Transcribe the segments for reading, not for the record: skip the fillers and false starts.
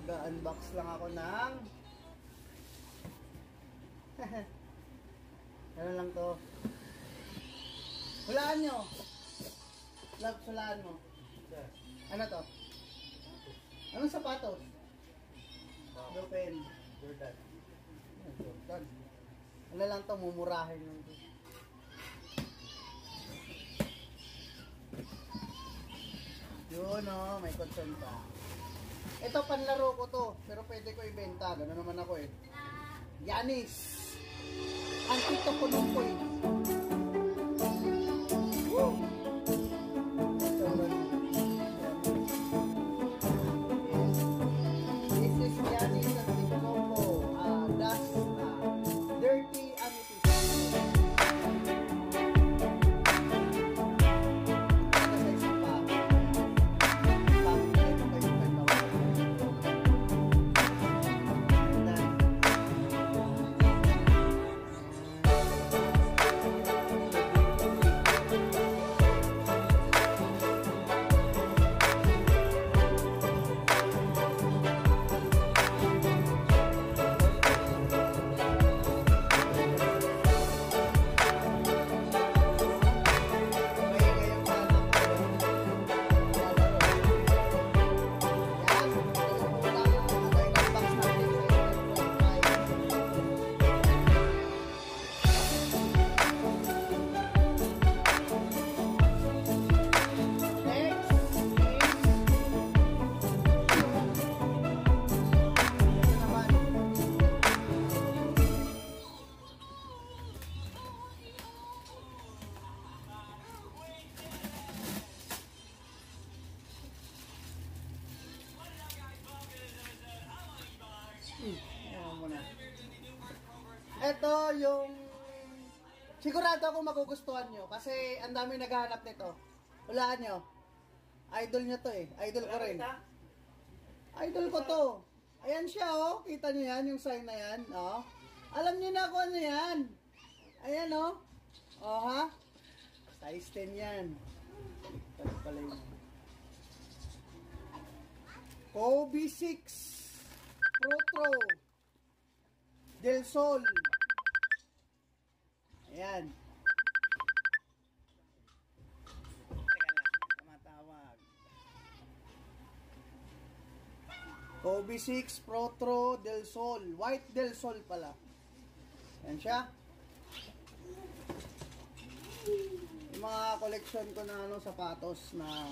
Mag-unbox lang ako ng ano lang to. Hulaan nyo. Love, hulaan mo. Ano to? Anong sapatos? Open. Jordan. Jordan. Ano lang to, mumurahin lang to. Yun o, may concern pa. Ito panlaro ko to, pero pwede ko ibenta. Gano'n naman ako eh. Yanis. Antito Punupoy. Woo! This is Yanis Antito. That's dirty amethyst. Ito yung sigurado ako magugustuhan nyo kasi ang dami naghahanap nito. Hulaan nyo. Idol nyo to eh. Idol ko rin. Idol ko to. Ayan siya oh. Kita nyo yan yung sign na yan. Oh. Alam nyo na kung ano yan. Ayan oh. Oh ha. Size 10 yan. Ito pala yun. Kobe 6 Pro Del Sol. Ayan. Teka lang, tumatawag. Kobe 6 Pro Del Sol. White Del Sol pala. Ayan siya. Yung mga collection ko na ano, sapatos na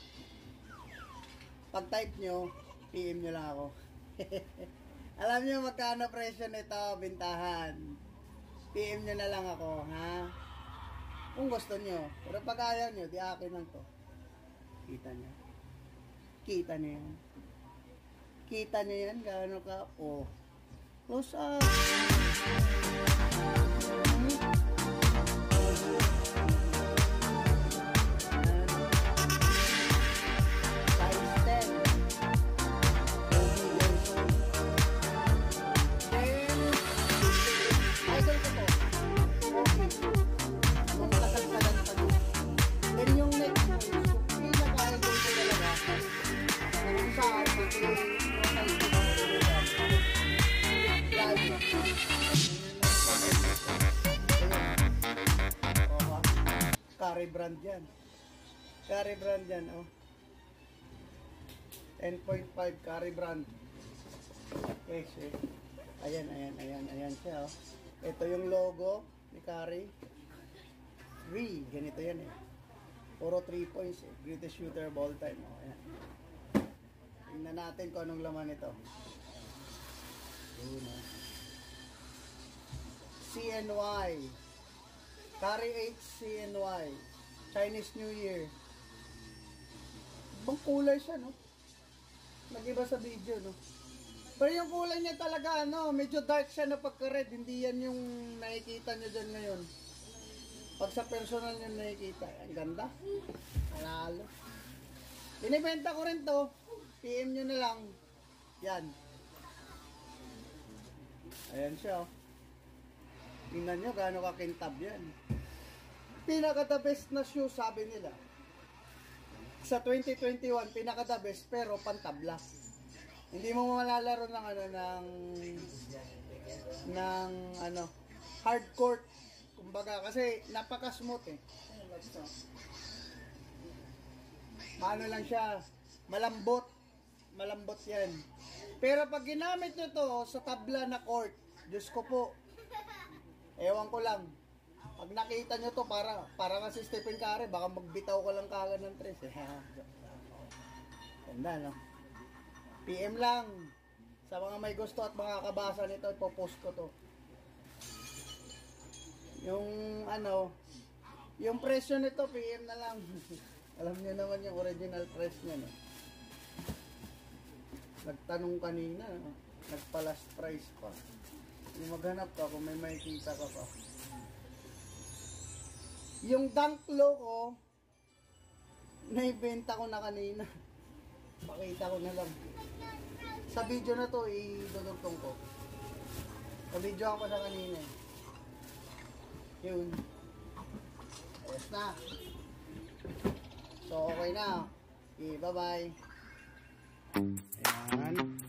pag type nyo, PM nyo lang ako. Alam nyo magkano presyo nito, bintahan. PM nyo na lang ako, ha? Kung gusto nyo. Pero pag ayaw nyo, di akin lang to. Kita nyo. Kita nyo yan. Kita nyo yan, gaano ka? Oh. Close up. Curry brand yan. Curry brand yan, oh. 10.5 Curry brand. Okay, shit. Ayan siya, oh. Ito yung logo ni Curry. 3, ganito yan, eh. Puro 3 points, eh. Greatest shooter of all time, oh. Ayan. Tingnan natin kung anong laman ito. Yun, oh. CNY. Curry 8 CNY. Chinese New Year. Ibang kulay siya, no? Nag-iba sa video, no? Pero yung kulay niya talaga, ano, medyo dark siya na pagka-red. Hindi yan yung nakikita nyo dyan ngayon. Pag sa personal nyo nakikita, ang ganda. Malalo. Binibenta ko rin to. PM nyo na lang. Yan. Ayan siya, oh. Tingnan nyo gaano kakintab yan. Pinaka-the best na shoe, sabi nila. Sa 2021, pinaka-the best pero pantabla. Hindi mo malalaro ng ano, hardcore. Kumbaga, kasi napaka-smooth eh. Ano lang siya, malambot. Malambot yan. Pero pag ginamit nyo to sa tabla na court, Diyos ko po, ewan ko lang. Pag nakita nyo to, para kasi Stephen Curry, baka magbitaw ka lang kagad ng tres eh. Ganda, no? PM lang. Sa mga may gusto at mga kabasa nito, ipopost ko to. Yung yung presyo nito, PM na lang. Alam niyo naman yung original price niya, no? Nagtanong kanina, no? Nagpa-last price pa. Yung maghanap ka kung may makikita ka pa. Yung Dunk Low ko, naibenta ko na kanina. Pakita ko na lang. Sa video na to, idudugtong ko. Sa video ako sa kanina. Yun. Ayos na. So, okay na. Okay, bye-bye. Ayan.